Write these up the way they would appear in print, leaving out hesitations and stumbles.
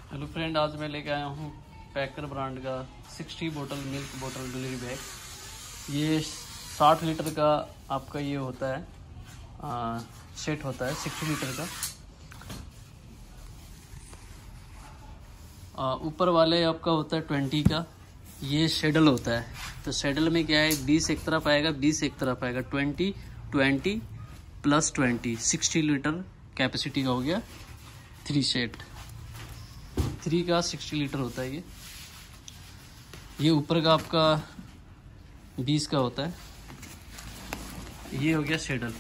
Hello friend, आज मैं लेके आया हूँ पैकर ब्रांड का 60 बोतल मिल्क बोतल डिलीवरी बैग। ये 60 लीटर का आपका ये होता है, सेट होता है 60 लीटर का। ऊपर वाले आपका होता है 20 का, ये शेडल होता है। तो शेडल में क्या है, 20 एक तरफ आएगा, 20 एक तरफ आएगा, 20 20 प्लस 20 60 लीटर कैपेसिटी का हो गया। 3 सेट 3 का 60 लीटर होता है ये ऊपर का आपका 20 का होता है। ये हो गया शेडल,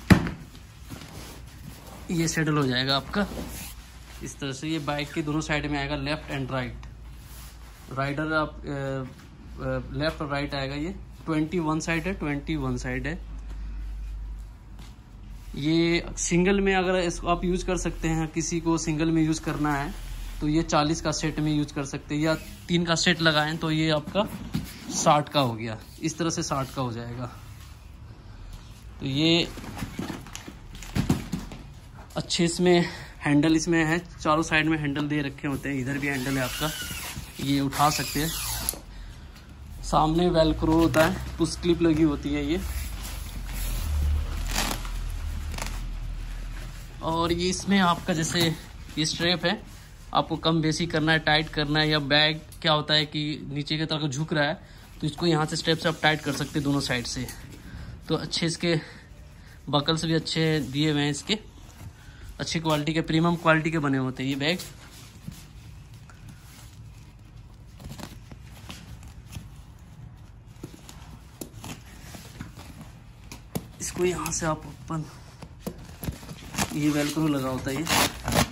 ये शेडल हो जाएगा आपका इस तरह से। ये बाइक के दोनों साइड में आएगा, लेफ्ट एंड राइट। राइडर आप लेफ्ट और राइट आएगा। ये 21 साइड है, 21 साइड है। ये सिंगल में अगर इसको आप यूज कर सकते हैं, किसी को सिंगल में यूज करना है तो ये 40 का सेट में यूज कर सकते हैं, या 3 का सेट लगाएं तो ये आपका 60 का हो गया। इस तरह से 60 का हो जाएगा। तो ये अच्छे इसमें हैंडल इसमें है, चारों साइड में हैंडल दे रखे होते हैं। इधर भी हैंडल है आपका, ये उठा सकते हैं। सामने वेलक्रो होता है, पुश क्लिप लगी होती है ये। और ये इसमें आपका जैसे ये स्ट्रैप है, आपको कम बेसी करना है, टाइट करना है, या बैग क्या होता है कि नीचे की तरफ झुक रहा है तो इसको यहाँ से स्ट्रैप से आप टाइट कर सकते हैं दोनों साइड से। तो अच्छे इसके बकल्स भी अच्छे दिए हुए हैं, इसके अच्छी क्वालिटी के, प्रीमियम क्वालिटी के बने होते हैं ये बैग। इसको यहाँ से आप ओपन, ये वेलक्रो लगा होता है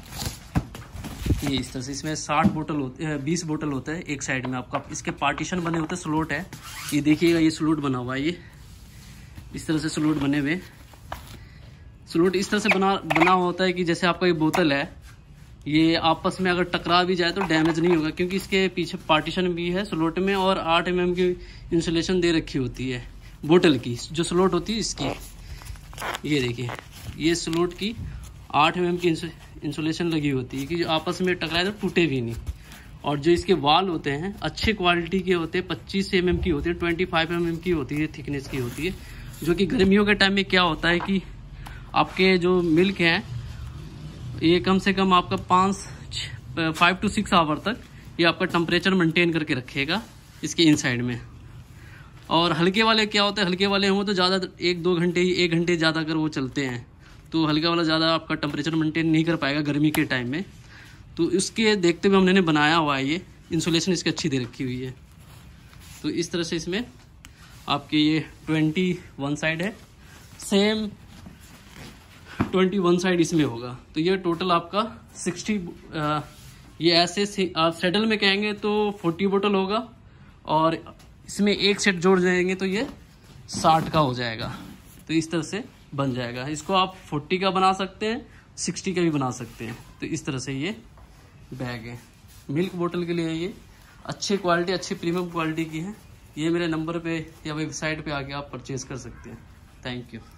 ये इस तरह से। इसमें 60 बोतल होते हैं, 20 बोतल होता है एक साइड में आपका। इसके पार्टीशन बने होते हैं, स्लोट है, ये देखिएगा, ये स्लोट बना हुआ है। ये इस तरह से स्लोट बने हुए। स्लोट इस तरह से बना होता है कि जैसे आपका ये बोतल है, ये आपस में अगर टकरा भी जाए तो डैमेज नहीं होगा, क्योंकि इसके पीछे पार्टीशन भी है स्लोट में, और 8 mm की इंसुलेशन दे रखी होती है बोतल की। जो स्लोट होती है इसकी, ये देखिए, ये स्लोट की 8 mm की इंसुलेशन लगी होती है कि जो आपस में टकराए तो टूटे भी नहीं। और जो इसके वाल होते हैं अच्छे क्वालिटी के होते हैं, 25 mm की होती है, 25 mm की होती है, थिकनेस की होती है। जो कि गर्मियों के टाइम में क्या होता है कि आपके जो मिल्क हैं ये कम से कम आपका 5 to 6 आवर तक ये आपका टेम्परेचर मेंटेन करके रखेगा इसके इनसाइड में। और हल्के वाले क्या होता है, हल्के वाले हों तो ज़्यादा 1-2 घंटे, 1 घंटे ज़्यादा अगर वो चलते हैं तो हल्का वाला ज़्यादा आपका टेम्परेचर मेंटेन नहीं कर पाएगा गर्मी के टाइम में। तो इसके देखते हुए हमने बनाया हुआ है, ये इंसुलेशन इसकी अच्छी दे रखी हुई है। तो इस तरह से इसमें आपके ये 21 साइड है, सेम 21 साइड इसमें होगा। तो ये टोटल आपका 60, ये ऐसे आप सेटल में कहेंगे तो 40 बोतल होगा, और इसमें एक सेट जोड़ जाएंगे तो ये 60 का हो जाएगा। तो इस तरह से बन जाएगा। इसको आप 40 का बना सकते हैं, 60 का भी बना सकते हैं। तो इस तरह से ये बैग है मिल्क बोतल के लिए। ये अच्छी क्वालिटी, अच्छी प्रीमियम क्वालिटी की है। ये मेरे नंबर पे या वेबसाइट पे आके आप परचेज कर सकते हैं। Thank you.